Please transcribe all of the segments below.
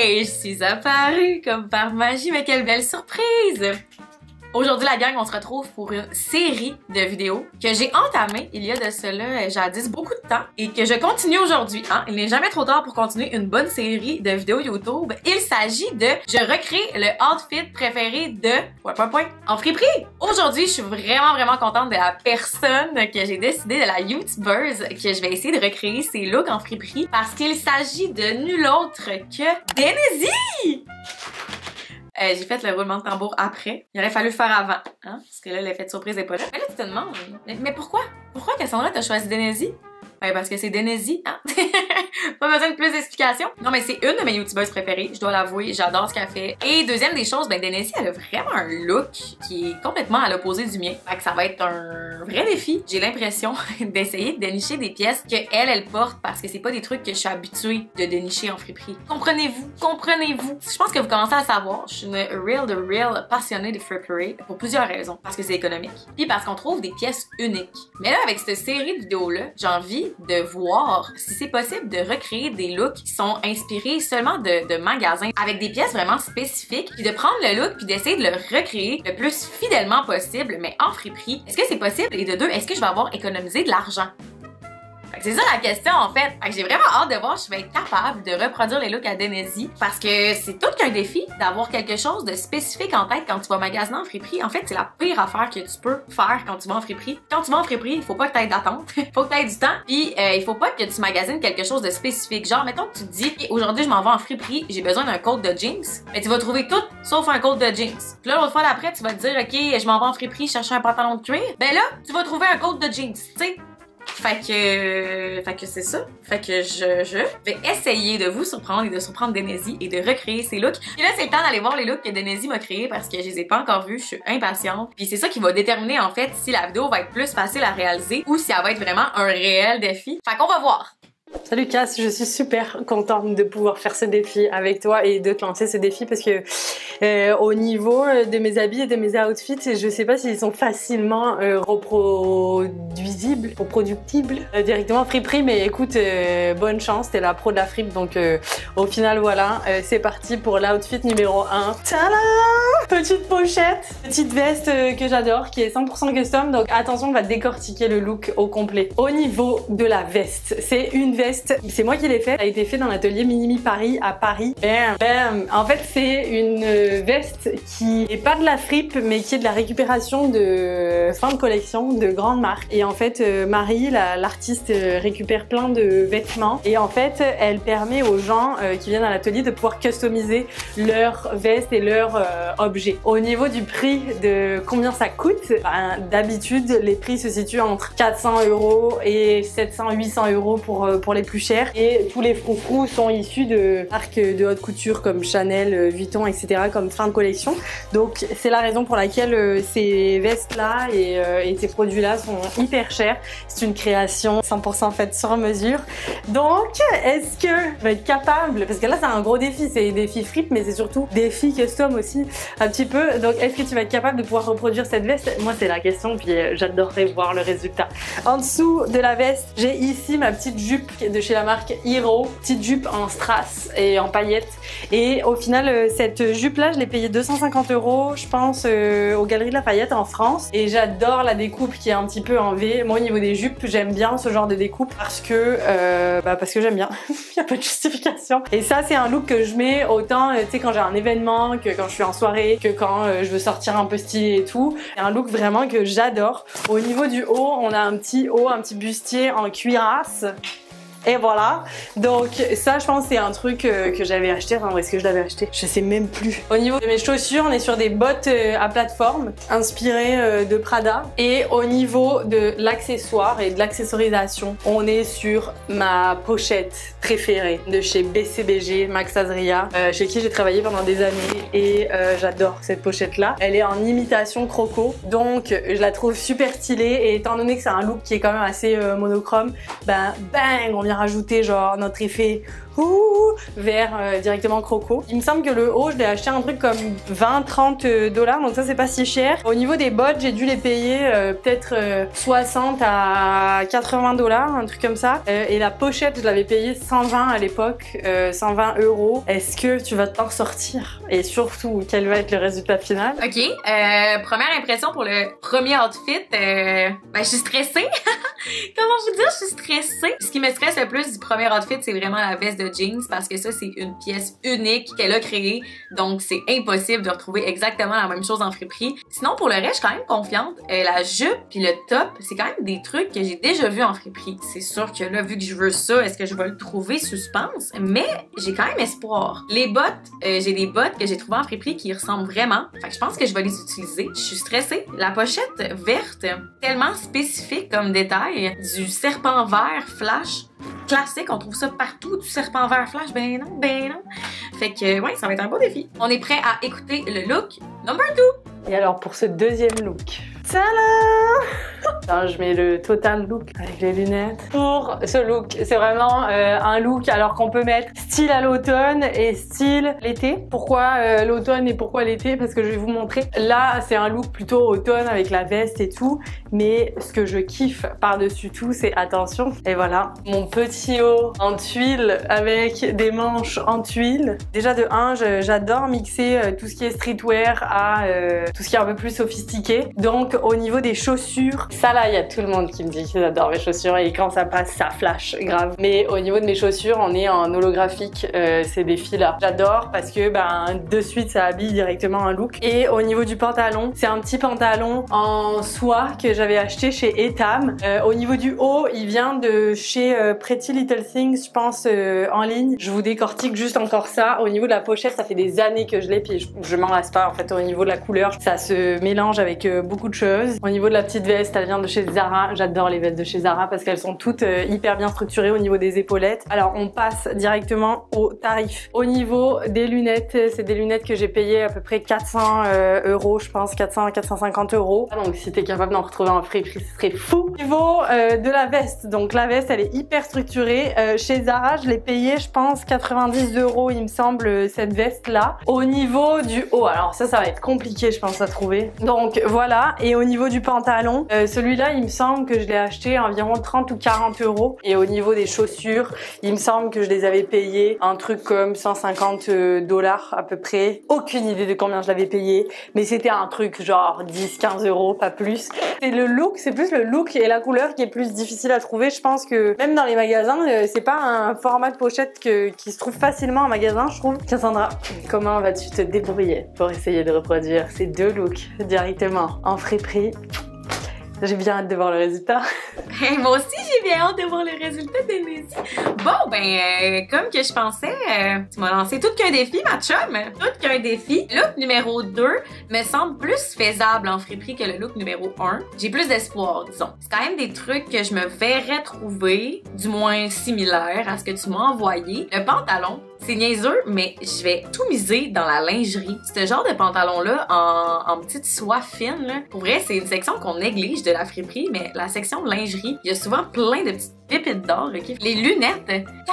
Je suis apparue comme par magie, mais quelle belle surprise! Aujourd'hui, la gang, on se retrouve pour une série de vidéos que j'ai entamée il y a de cela jadis beaucoup de temps et que je continue aujourd'hui. Hein? Il n'est jamais trop tard pour continuer une bonne série de vidéos YouTube. Il s'agit de je recrée le outfit préféré de en friperie. Aujourd'hui, je suis vraiment contente de la personne que j'ai décidé, de la YouTubeuse que je vais essayer de recréer ses looks en friperie parce qu'il s'agit de nul autre que Denezi! J'ai fait le roulement de tambour après. Il aurait fallu le faire avant, hein? Parce que là, l'effet de surprise n'est pas là. Mais là, tu te demandes, mais pourquoi? Pourquoi Cassandra t'as choisi Denezi? Ben, parce que c'est Denezi, hein? Pas besoin de plus d'explications. Non, mais c'est une de mes youtubeuses préférées, je dois l'avouer, j'adore ce qu'elle fait. Et deuxième des choses, ben Denezi, elle a vraiment un look qui est complètement à l'opposé du mien. Fait que ça va être un vrai défi. J'ai l'impression d'essayer de dénicher des pièces que elle porte parce que c'est pas des trucs que je suis habituée de dénicher en friperie. Comprenez-vous? Comprenez-vous? Je pense que vous commencez à le savoir, je suis une real passionnée de friperie pour plusieurs raisons. Parce que c'est économique, puis parce qu'on trouve des pièces uniques. Mais là, avec cette série de vidéos-là, j'ai envie de voir si c'est possible de recréer des looks qui sont inspirés seulement de magasins avec des pièces vraiment spécifiques, puis de prendre le look puis d'essayer de le recréer le plus fidèlement possible, mais en friperie. Est-ce que c'est possible? Et de deux, est-ce que je vais avoir économisé de l'argent? C'est ça la question en fait. J'ai vraiment hâte de voir si je vais être capable de reproduire les looks à Denezi parce que c'est tout qu'un défi d'avoir quelque chose de spécifique en tête quand tu vas magasiner en friperie. En fait, c'est la pire affaire que tu peux faire quand tu vas en friperie. Quand tu vas en friperie, il faut pas que tu aies d'attente, faut que tu aies du temps, puis il faut pas que tu magasines quelque chose de spécifique. Genre, mettons que tu te dis aujourd'hui je m'en vais en friperie, j'ai besoin d'un code de jeans, mais tu vas trouver tout sauf un code de jeans. Puis là, l'autre fois d'après, tu vas te dire OK, je m'en vais en friperie chercher un pantalon de cuir. Ben là, tu vas trouver un code de jeans, tu sais. Fait que c'est ça. Fait que je vais essayer de vous surprendre et de surprendre Denezi et de recréer ses looks. Et là, c'est le temps d'aller voir les looks que Denezi m'a créés parce que je les ai pas encore vus. Je suis impatiente. Puis c'est ça qui va déterminer en fait si la vidéo va être plus facile à réaliser ou si elle va être vraiment un réel défi. Fait qu'on va voir. Salut Cass, je suis super contente de pouvoir faire ce défi avec toi et de te lancer ce défi parce que au niveau de mes habits et de mes outfits, je sais pas s'ils sont facilement reproductibles directement en friperie, mais écoute, bonne chance, t'es la pro de la fripe, donc au final voilà, c'est parti pour l'outfit numéro 1. Tada! Petite pochette, petite veste que j'adore, qui est 100% custom, donc attention, on va décortiquer le look au complet. Au niveau de la veste, c'est une veste, c'est moi qui l'ai faite, elle a été faite dans l'atelier Minimi Paris à Paris. Bam, bam. En fait, c'est une veste qui est pas de la fripe, mais qui est de la récupération de fin de collection de grandes marques. Et en fait, Marie, l'artiste, récupère plein de vêtements et en fait, elle permet aux gens qui viennent à l'atelier de pouvoir customiser leurs vestes et leurs objets. Au niveau du prix de combien ça coûte, ben, d'habitude, les prix se situent entre 400 € et 700-800 € pour les plus chers. Et tous les froufrous sont issus de marques de haute couture comme Chanel, Vuitton, etc. comme fin de collection. Donc c'est la raison pour laquelle ces vestes-là et ces produits-là sont hyper chers. C'est une création 100% faite sur mesure. Donc est-ce que je vais être capable, parce que là c'est un gros défi, c'est défi fripe, mais c'est surtout défi custom aussi un petit peu. Donc est-ce que tu vas être capable de pouvoir reproduire cette veste? Moi c'est la question, puis j'adorerais voir le résultat. En dessous de la veste, j'ai ici ma petite jupe de chez la marque Hero, petite jupe en strass et en paillettes. Et au final, cette jupe-là, je l'ai payée 250 €, je pense, aux Galeries de Lafayette en France. Et j'adore la découpe qui est un petit peu en V. Moi, au niveau des jupes, j'aime bien ce genre de découpe parce que j'aime bien. Il n'y a pas de justification. Et ça, c'est un look que je mets autant, tu sais, quand j'ai un événement, que quand je suis en soirée, que quand je veux sortir un peu stylé et tout. C'est un look vraiment que j'adore. Au niveau du haut, on a un petit haut, un petit bustier en cuirasse. Et voilà, donc ça je pense c'est un truc que j'avais acheté, enfin où est-ce que je l'avais acheté? Je sais même plus. Au niveau de mes chaussures, on est sur des bottes à plateforme inspirées de Prada. Et au niveau de l'accessoire et de l'accessorisation, on est sur ma pochette préférée de chez BCBG, Max Azria, chez qui j'ai travaillé pendant des années et j'adore cette pochette là. Elle est en imitation croco, donc je la trouve super stylée et étant donné que c'est un look qui est quand même assez monochrome, ben bang, on vient rajouter genre notre effet vers directement Croco. Il me semble que le haut, je l'ai acheté un truc comme 20-30 $, donc ça c'est pas si cher. Au niveau des bottes, j'ai dû les payer peut-être 60 à 80 $, un truc comme ça. Et la pochette, je l'avais payée 120 à l'époque, 120 €. Est-ce que tu vas t'en sortir? Et surtout, quel va être le résultat final? Ok, première impression pour le premier outfit, ben je suis stressée. Comment vous dire, je suis stressée. Ce qui me stresse le plus du premier outfit, c'est vraiment la veste de jeans parce que ça, c'est une pièce unique qu'elle a créée. Donc, c'est impossible de retrouver exactement la même chose en friperie. Sinon, pour le reste, je suis quand même confiante. La jupe puis le top, c'est quand même des trucs que j'ai déjà vus en friperie. C'est sûr que là, vu que je veux ça, est-ce que je vais le trouver? Suspense. Mais j'ai quand même espoir. Les bottes, j'ai des bottes que j'ai trouvées en friperie qui ressemblent vraiment. Fait que je pense que je vais les utiliser. Je suis stressée. La pochette verte, tellement spécifique comme détail, du serpent vert flash. Classique, on trouve ça partout, du serpent vert flash, ben non, ben non. Fait que, ouais, ça va être un beau défi. On est prêt à écouter le look number 2. Et alors, pour ce deuxième look, tadam! Attends, je mets le total look avec les lunettes. Pour ce look, c'est vraiment un look alors qu'on peut mettre style à l'automne et style l'été. Pourquoi l'automne et pourquoi l'été? Parce que je vais vous montrer. Là, c'est un look plutôt automne avec la veste et tout. Mais ce que je kiffe par-dessus tout, c'est, attention, et voilà, mon petit haut en tuile avec des manches en tuile. Déjà de 1, j'adore mixer tout ce qui est streetwear à tout ce qui est un peu plus sophistiqué. Donc au niveau des chaussures, ça là, il y a tout le monde qui me dit qu'ils adorent mes chaussures et quand ça passe, ça flash grave. Mais au niveau de mes chaussures, on est en holographique, c'est des filles-là. J'adore parce que de suite, ça habille directement un look. Et au niveau du pantalon, c'est un petit pantalon en soie que j'avais acheté chez Etam. Au niveau du haut, il vient de chez Pretty Little Things, je pense, en ligne. Je vous décortique juste encore ça. Au niveau de la pochette, ça fait des années que je l'ai, puis je m'en lasse pas en fait. Au niveau de la couleur, ça se mélange avec beaucoup de choses. Au niveau de la petite veste, elle vient de chez Zara. J'adore les vestes de chez Zara parce qu'elles sont toutes hyper bien structurées au niveau des épaulettes. Alors on passe directement au tarif. Au niveau des lunettes, c'est des lunettes que j'ai payées à peu près 400 €, je pense, 400-450 €. Donc si t'es capable d'en retrouver en friperie, ce serait fou. Au niveau de la veste, donc la veste elle est hyper structurée. Chez Zara, je l'ai payée, je pense, 90 € il me semble, cette veste là. Au niveau du haut, alors ça va être compliqué je pense à trouver. Donc voilà, et au niveau du pantalon, celui-là il me semble que je l'ai acheté environ 30 ou 40 €. Et au niveau des chaussures, il me semble que je les avais payées un truc comme 150 $ à peu près. Aucune idée de combien je l'avais payé, mais c'était un truc genre 10-15 €, pas plus. Et le look, c'est plus le look et la couleur qui est plus difficile à trouver. Je pense que même dans les magasins, c'est pas un format de pochette qui se trouve facilement en magasin, je trouve. Cassandra, comment vas-tu te débrouiller pour essayer de reproduire ces deux looks directement en friperie? J'ai bien hâte de voir le résultat. Moi aussi, j'ai bien hâte de voir le résultat de mes yeux. Bon, comme que je pensais, tu m'as lancé tout qu'un défi, ma chum. Tout qu'un défi. Look numéro 2 me semble plus faisable en friperie que le look numéro 1. J'ai plus d'espoir, disons. C'est quand même des trucs que je me verrais trouver, du moins similaires à ce que tu m'as envoyé. Le pantalon, c'est niaiseux, mais je vais tout miser dans la lingerie. Ce genre de pantalon-là, en petite soie fine, là, pour vrai, c'est une section qu'on néglige de la friperie, mais la section de lingerie, il y a souvent plein de petites pépites d'or, ok? Les lunettes,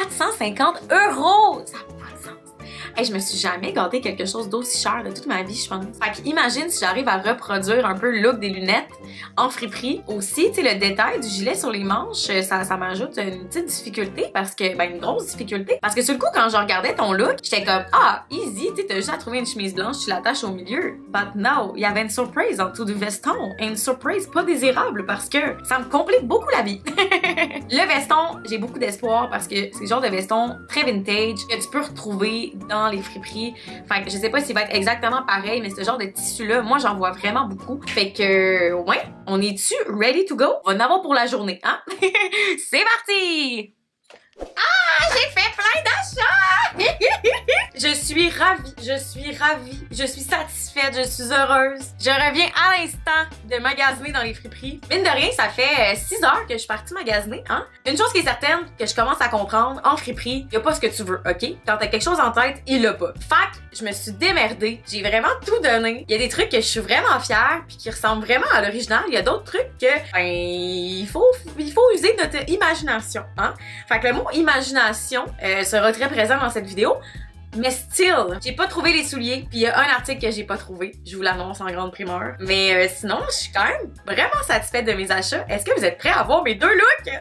450 €! Ça n'a pas de sens. Hey, je me suis jamais gâté quelque chose d'aussi cher de toute ma vie, je pense. Fait qu'imagine si j'arrive à reproduire un peu le look des lunettes en friperie. Aussi, tu sais, le détail du gilet sur les manches, ça m'ajoute une petite difficulté parce que, une grosse difficulté. Parce que sur le coup, quand je regardais ton look, j'étais comme, ah, easy, tu sais, t'as juste à trouver une chemise blanche, tu l'attaches au milieu. But no, il y avait une surprise en dessous du veston. Et une surprise pas désirable parce que ça me complique beaucoup la vie. Le veston, j'ai beaucoup d'espoir parce que c'est le genre de veston très vintage que tu peux retrouver dans les friperies. Fait que je sais pas s'il va être exactement pareil, mais ce genre de tissu-là, moi, j'en vois vraiment beaucoup. Fait que, ouais, on est-tu ready to go? On va en avoir pour la journée, hein? C'est parti! Ah, j'ai fait plein d'achats! Je suis ravie, je suis satisfaite, je suis heureuse. Je reviens à l'instant de magasiner dans les friperies. Mine de rien, ça fait 6 heures que je suis partie magasiner, hein. Une chose qui est certaine, que je commence à comprendre, en friperie, y a pas ce que tu veux, ok? Quand t'as quelque chose en tête, il l'a pas. Fait que je me suis démerdée, j'ai vraiment tout donné. Il y a des trucs que je suis vraiment fière puis qui ressemblent vraiment à l'original. Il y a d'autres trucs que, ben, il faut user notre imagination, hein. Fait que le mot imagination sera très présent dans cette vidéo. Mais still, j'ai pas trouvé les souliers, puis il y a un article que j'ai pas trouvé. Je vous l'annonce en grande primeur. Mais sinon, je suis quand même vraiment satisfaite de mes achats. Est-ce que vous êtes prêts à voir mes 2 looks?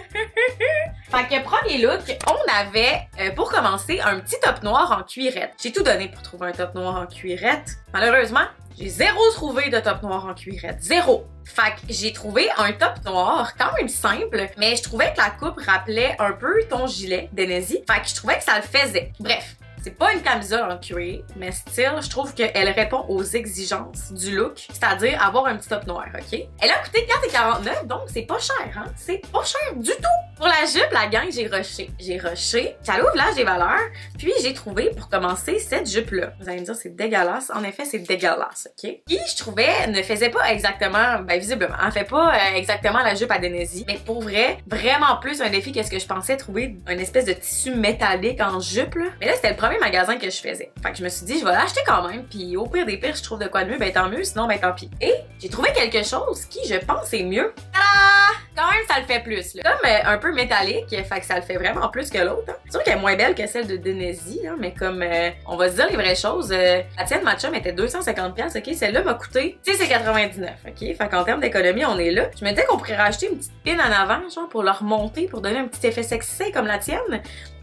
Fait que premier look, on avait, pour commencer, un petit top noir en cuirette. J'ai tout donné pour trouver un top noir en cuirette. Malheureusement, j'ai zéro trouvé de top noir en cuirette. Zéro! Fait que j'ai trouvé un top noir quand même simple, mais je trouvais que la coupe rappelait un peu ton gilet d'Hennessy. Fait que je trouvais que ça le faisait. Bref. C'est pas une camisole en cuir, mais still, je trouve qu'elle répond aux exigences du look, c'est-à-dire avoir un petit top noir, ok? Elle a coûté 4,49, donc c'est pas cher, hein? C'est pas cher du tout! Pour la jupe, la gang, j'ai rushé. J'allais au village des valeurs, puis j'ai trouvé, pour commencer, cette jupe-là. Vous allez me dire, c'est dégueulasse. En effet, c'est dégueulasse, ok? Qui, je trouvais, ne faisait pas exactement, ben visiblement, elle fait pas exactement la jupe à Hennessy, mais pour vrai, vraiment plus un défi que ce que je pensais trouver une espèce de tissu métallique en jupe, là. Mais là, c'était le premier magasin que je faisais. Fait que je me suis dit, je vais l'acheter quand même, puis au pire des pires, je trouve de quoi de mieux, ben tant mieux, sinon ben tant pis. Et j'ai trouvé quelque chose qui, je pense, est mieux. Tada! Quand même, ça le fait plus, là. Comme un peu métallique, fait que ça le fait vraiment plus que l'autre. Hein. C'est sûr qu'elle est moins belle que celle de Hennessy, hein, mais comme on va se dire les vraies choses, la tienne matcha était 250$, ok? Celle-là m'a coûté, tu sais, c'est 99$, ok? Fait qu'en termes d'économie, on est là. Je me disais qu'on pourrait racheter une petite pin en avant, genre, pour le remonter, pour donner un petit effet sexy comme la tienne.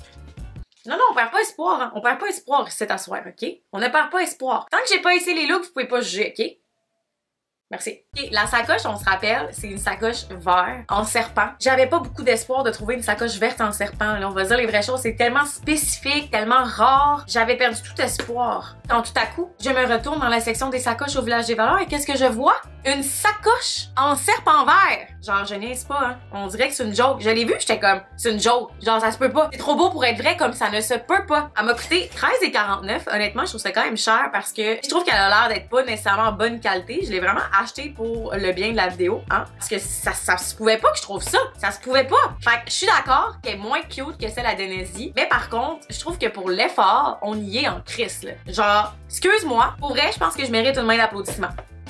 Non, on perd pas espoir, hein. On perd pas espoir cet asseoir, ok? On ne perd pas espoir. Tant que j'ai pas essayé les looks, vous pouvez pas juger, ok? Merci. Okay, la sacoche, on se rappelle, c'est une sacoche verte en serpent. J'avais pas beaucoup d'espoir de trouver une sacoche verte en serpent. Là, on va dire les vraies choses, c'est tellement spécifique, tellement rare. J'avais perdu tout espoir. Quand tout à coup, je me retourne dans la section des sacoches au village des valeurs et qu'est-ce que je vois? Une sacoche en serpent vert. Genre, je niaise pas, hein. On dirait que c'est une joke. Je l'ai vu, j'étais comme, c'est une joke. Genre, ça se peut pas. C'est trop beau pour être vrai, comme ça ne se peut pas. Elle m'a coûté 13,49. Honnêtement, je trouve ça quand même cher parce que je trouve qu'elle a l'air d'être pas nécessairement en bonne qualité. Je l'ai vraiment acheté pour le bien de la vidéo, hein. Parce que ça se pouvait pas que je trouve ça. Ça se pouvait pas. Fait que je suis d'accord qu'elle est moins cute que celle à Hennessy. Mais par contre, je trouve que pour l'effort, on y est en crise, là. Genre, excuse-moi. Pour vrai, je pense que je mérite une main d'applaudissement.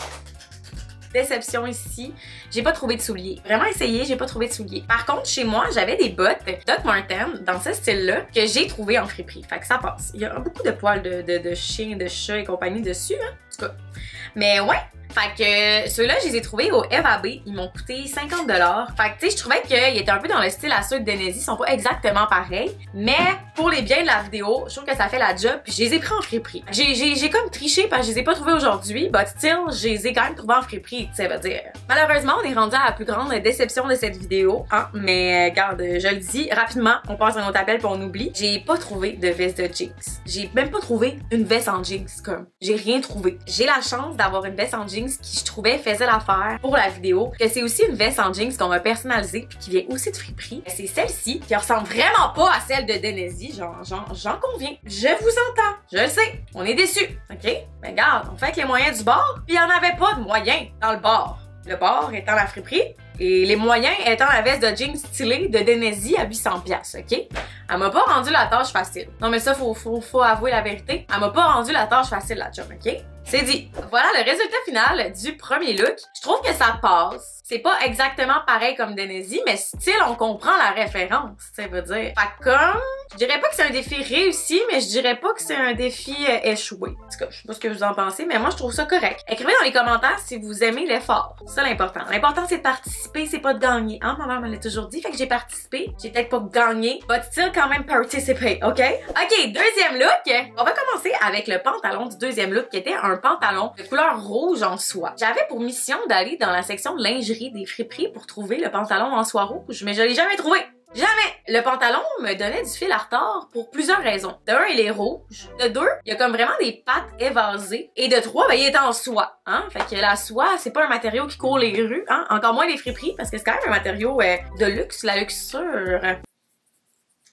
Déception ici, j'ai pas trouvé de souliers. Vraiment essayé, j'ai pas trouvé de souliers. Par contre, chez moi, j'avais des bottes Doc Martens dans ce style-là que j'ai trouvé en friperie. Fait que ça passe. Il y a beaucoup de poils de chien, de chat et compagnie dessus, hein. En tout cas. Mais ouais. Fait que ceux-là, je les ai trouvés au FAB. Ils m'ont coûté 50$. Fait que tu sais, je trouvais qu'ils étaient un peu dans le style à ceux d'Hennessy. Ils sont pas exactement pareils. Mais pour les biens de la vidéo, je trouve que ça fait la job. Puis je les ai pris en friperie. J'ai comme triché parce que je les ai pas trouvés aujourd'hui. But still, je les ai quand même trouvés en friperie. Tu sais, veut dire. Malheureusement, on est rendu à la plus grande déception de cette vidéo. Hein? Mais regarde, je le dis rapidement. On passe à un autre appel puis on oublie. J'ai pas trouvé de veste de jeans. J'ai même pas trouvé une veste en jeans. Comme, j'ai rien trouvé. J'ai la chance d'avoir une veste en jeans qui je trouvais faisait l'affaire pour la vidéo, que c'est aussi une veste en jeans qu'on va personnaliser puis qui vient aussi de friperie. C'est celle-ci qui ressemble vraiment pas à celle de Hennessy, j'en conviens. Je vous entends, je le sais, on est déçus, ok? Mais regarde, on fait avec les moyens du bord, puis il y en avait pas de moyens dans le bar. Le bar étant la friperie et les moyens étant la veste de jeans stylée de Hennessy à 800$, ok? Elle m'a pas rendu la tâche facile. Non mais ça, faut avouer la vérité. Elle m'a pas rendu la tâche facile, la chum, ok? C'est dit. Voilà le résultat final du premier look. Je trouve que ça passe. C'est pas exactement pareil comme Hennessy, mais style, on comprend la référence, ça veut dire. Fait comme, je dirais pas que c'est un défi réussi, mais je dirais pas que c'est un défi échoué. En tout cas, je sais pas ce que vous en pensez, mais moi, je trouve ça correct. Écrivez dans les commentaires si vous aimez l'effort. C'est ça l'important. L'important, c'est de participer, c'est pas de gagner. Hein, ma mère me l'a toujours dit, fait que j'ai participé. J'ai peut-être pas gagné, but still quand même participer, ok? Ok, deuxième look. On va commencer avec le pantalon du deuxième look, qui était un pantalon de couleur rouge en soie. J'avais pour mission d'aller dans la section de lingerie des friperies pour trouver le pantalon en soie rouge, mais je l'ai jamais trouvé. Jamais! Le pantalon me donnait du fil à retard pour plusieurs raisons. De un, il est rouge. De deux, il y a comme vraiment des pattes évasées. Et de trois, ben, il est en soie. Hein? Fait que la soie, c'est pas un matériau qui court les rues. Hein? Encore moins les friperies, parce que c'est quand même un matériau de luxe, la luxure.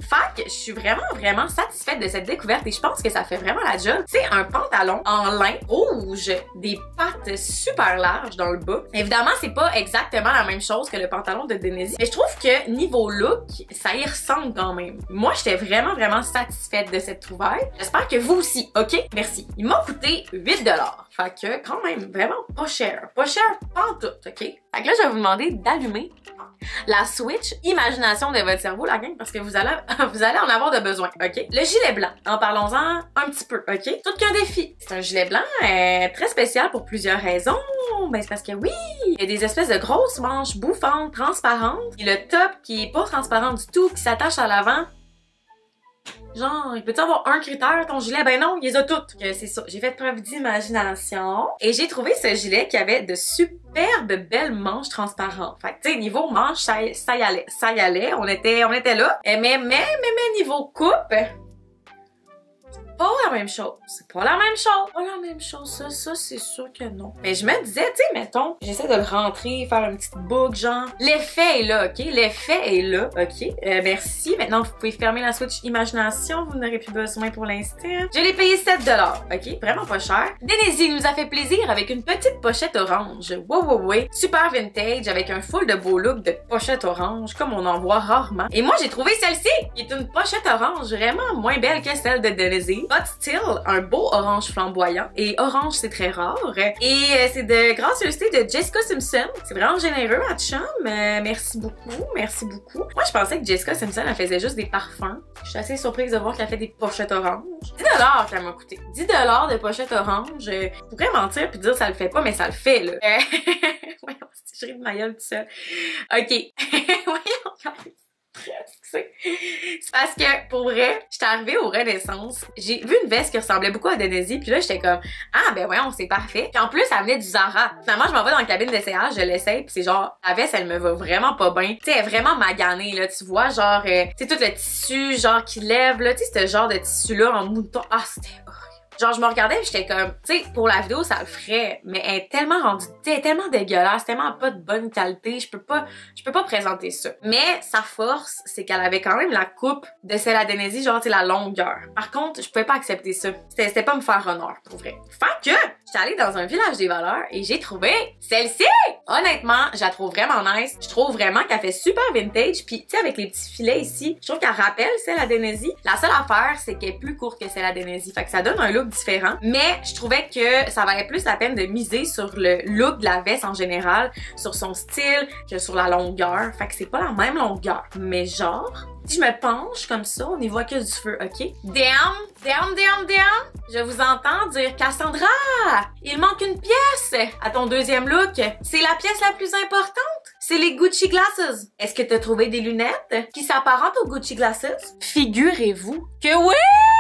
Fait que je suis vraiment satisfaite de cette découverte et je pense que ça fait vraiment la job. C'est un pantalon en lin rouge, des pattes super larges dans le bas. Évidemment, c'est pas exactement la même chose que le pantalon de Denezi, mais je trouve que niveau look, ça y ressemble quand même. Moi, j'étais vraiment satisfaite de cette trouvaille. J'espère que vous aussi, ok? Merci. Il m'a coûté 8 $. Fait que quand même, vraiment pas cher. Pas cher pantoute, ok? Fait que là, je vais vous demander d'allumer la switch imagination de votre cerveau, la gang, parce que vous allez en avoir de besoin, ok? Le gilet blanc, en parlons-en un petit peu, ok? Tout qu'un défi. C'est un gilet blanc très spécial pour plusieurs raisons. Ben, c'est parce que oui, il y a des espèces de grosses manches bouffantes, transparentes, et le top qui est pas transparent du tout, qui s'attache à l'avant. Genre, il peut-tu avoir un critère ton gilet? Ben non, il les a toutes. C'est ça. J'ai fait preuve d'imagination. Et j'ai trouvé ce gilet qui avait de superbes belles manches transparentes. Fait que, tu sais, niveau manches, ça y allait. Ça y allait. On était là. Mais niveau coupe, pas la même chose. C'est pas la même chose. Pas la même chose. Ça, c'est sûr que non. Mais je me disais, tu sais, mettons, j'essaie de le rentrer, faire une petite boucle, genre. L'effet est là, ok? L'effet est là, ok? Merci. Maintenant, vous pouvez fermer la switch imagination. Vous n'aurez plus besoin pour l'instant. Je l'ai payé 7 $, ok? Vraiment pas cher. Denezi nous a fait plaisir avec une petite pochette orange. Ouais. Super vintage, avec un full de beau look de pochette orange, comme on en voit rarement. Et moi, j'ai trouvé celle-ci, qui est une pochette orange vraiment moins belle que celle de Denezi. But still, un beau orange flamboyant. Et orange, c'est très rare. Et c'est de gracieuseté de Jessica Simpson. C'est vraiment généreux, ma chum. Merci beaucoup, merci beaucoup. Moi, je pensais que Jessica Simpson, elle faisait juste des parfums. Je suis assez surprise de voir qu'elle fait des pochettes oranges. 10 $ qu'elle m'a coûté. 10 $ de pochettes orange. Je pourrais mentir puis dire ça le fait pas, mais ça le fait, là. Voyons, je ris de ma gueule tout seul. OK. Voyons, c'est parce que, pour vrai, j'étais arrivée au Renaissance, j'ai vu une veste qui ressemblait beaucoup à Denezi, puis là, j'étais comme, ah, ben voyons, c'est parfait. Puis en plus, elle venait du Zara. Finalement, je m'en vais dans la cabine d'essayage, je l'essaye, puis c'est genre, la veste, elle me va vraiment pas bien. Tu sais, elle est vraiment maganée, là, tu vois, genre, tu sais, tout le tissu, genre, qui lève, là, tu sais, ce genre de tissu-là en mouton. Ah, c'était horrible. Genre, je me regardais et j'étais comme, tu sais, pour la vidéo, ça le ferait, mais elle est tellement rendue, tu sais, elle est tellement dégueulasse, tellement pas de bonne qualité, je peux pas présenter ça. Mais sa force, c'est qu'elle avait quand même la coupe de celle à Denezi, genre, tu sais, la longueur. Par contre, je pouvais pas accepter ça. C'était pas me faire honneur, pour vrai. Fait que, j'étais allée dans un village des valeurs et j'ai trouvé celle-ci! Honnêtement, je la trouve vraiment nice. Je trouve vraiment qu'elle fait super vintage, puis tu sais, avec les petits filets ici, je trouve qu'elle rappelle celle à Denezi. La seule affaire, c'est qu'elle est plus courte que celle à Denezi. Fait que ça donne un look différent, mais je trouvais que ça valait plus la peine de miser sur le look de la veste en général, sur son style, que sur la longueur. Fait que c'est pas la même longueur. Mais genre, si je me penche comme ça, on y voit que du feu, ok? Damn! Je vous entends dire Cassandra! Il manque une pièce à ton deuxième look. C'est la pièce la plus importante. C'est les Gucci Glasses. Est-ce que t'as trouvé des lunettes qui s'apparentent aux Gucci Glasses? Figurez-vous que oui!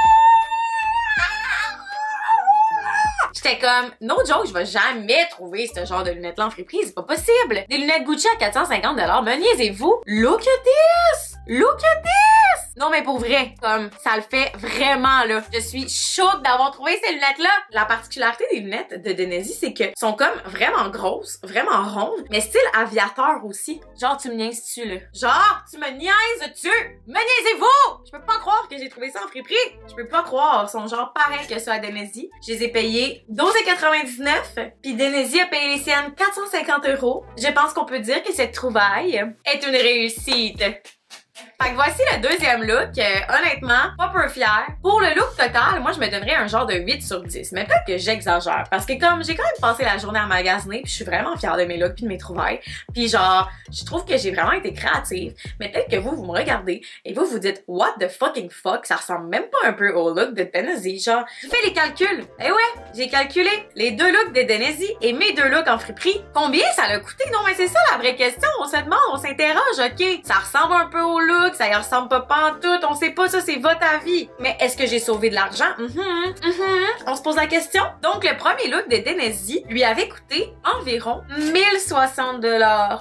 J'étais comme, no joke, je vais jamais trouver ce genre de lunettes-là en friperie, c'est pas possible. Des lunettes Gucci à 450 $, me niaisez-vous? Look at this! Look at this! Non, mais pour vrai, comme, ça le fait vraiment, là. Je suis choquée d'avoir trouvé ces lunettes-là. La particularité des lunettes de Denezi, c'est que sont comme vraiment grosses, vraiment rondes, mais style aviateur aussi. Genre, tu me niaises-tu, là? Genre, tu me niaises-tu? Me niaisez-vous? Je peux pas croire que j'ai trouvé ça en friperie. Je peux pas croire. Ils sont genre pareils que ceux à Denezi. Je les ai payés 12,99 puis Denezi a payé les siennes 450 €. Je pense qu'on peut dire que cette trouvaille est une réussite. Fait que voici le deuxième look. Honnêtement, pas peu fière. Pour le look total, moi, je me donnerais un genre de 8 sur 10. Mais peut-être que j'exagère. Parce que comme j'ai quand même passé la journée à magasiner, puis je suis vraiment fière de mes looks puis de mes trouvailles. Puis genre, je trouve que j'ai vraiment été créative. Mais peut-être que vous me regardez et vous dites, what the fucking fuck, ça ressemble même pas un peu au look de Denezi. Genre, j'ai fait les calculs. Eh ouais, j'ai calculé les deux looks de Denezi et mes deux looks en friperie. Combien ça l'a coûté? Non, mais c'est ça la vraie question. On se demande, on s'interroge, ok? Ça ressemble un peu au look, ça y ressemble pas pantoute, on sait pas, ça c'est votre avis. Mais est-ce que j'ai sauvé de l'argent? On se pose la question. Donc le premier look de Denezi lui avait coûté environ 1060 $.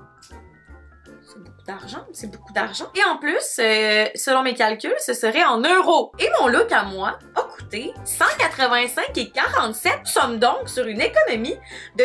C'est beaucoup d'argent. Et en plus, selon mes calculs, ce serait en euros. Et mon look à moi a coûté 185,47 $. Nous sommes donc sur une économie de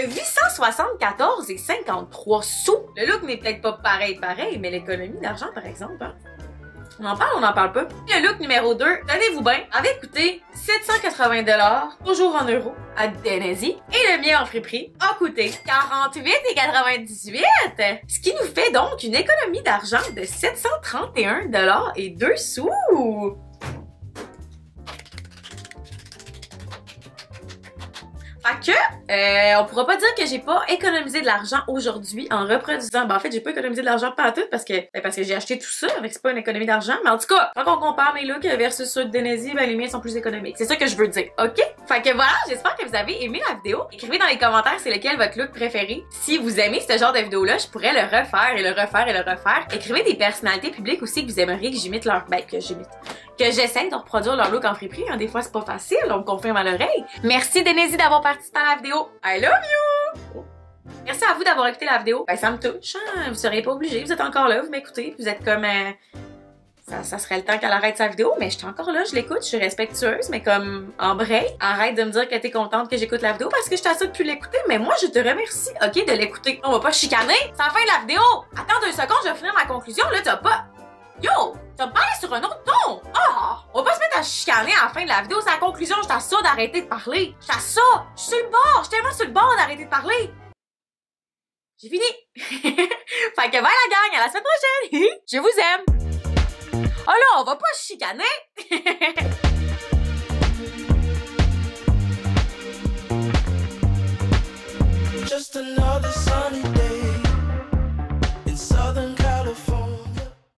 874,53 sous. Le look n'est peut-être pas pareil, mais l'économie d'argent, par exemple, hein? On en parle pas. Le look numéro 2, tenez-vous bien, avait coûté 780 $, toujours en euros, à Denezi. Et le mien en friperie a coûté 48,98 $. Ce qui nous fait donc une économie d'argent de 731 $ et 2 sous. Fait que, on pourra pas dire que j'ai pas économisé de l'argent aujourd'hui en reproduisant. Ben, en fait, j'ai pas économisé de l'argent pas tout parce que j'ai acheté tout ça, avec c'est pas une économie d'argent. Mais en tout cas, quand on compare mes looks versus ceux de Denezi, ben, les miens sont plus économiques. C'est ça que je veux dire, ok? Fait que voilà, j'espère que vous avez aimé la vidéo. Écrivez dans les commentaires c'est lequel votre look préféré. Si vous aimez ce genre de vidéo-là, je pourrais le refaire et le refaire et le refaire. Écrivez des personnalités publiques aussi que vous aimeriez que j'imite leur... Ben, que j'essaie de reproduire leur look en friperie. Hein. Des fois, c'est pas facile, on me confirme à l'oreille. Merci Denezi d'avoir participé à la vidéo. I love you! Merci à vous d'avoir écouté la vidéo. Ben, ça me touche, hein? Vous seriez pas obligé. Vous êtes encore là, vous m'écoutez. Vous êtes comme... Ça serait le temps qu'elle arrête sa vidéo, mais je suis encore là, je l'écoute, je suis respectueuse, mais comme en break, arrête de me dire que t'es contente que j'écoute la vidéo parce que je t'assure de plus l'écouter, mais moi je te remercie, ok, de l'écouter. On va pas chicaner, c'est la fin de la vidéo! Attends 2 secondes, je vais finir ma conclusion, là, t'as pas... Yo! T'as parlé sur un autre ton! Ah! On va pas se mettre à chicaner à la fin de la vidéo, c'est la conclusion, je t'assure d'arrêter de parler. Je t'assure! Je suis sur le bord! Je suis tellement sur le bord d'arrêter de parler! J'ai fini! Fait que bye la gang, à la semaine prochaine! Je vous aime! Oh là, on va pas chicaner! Just another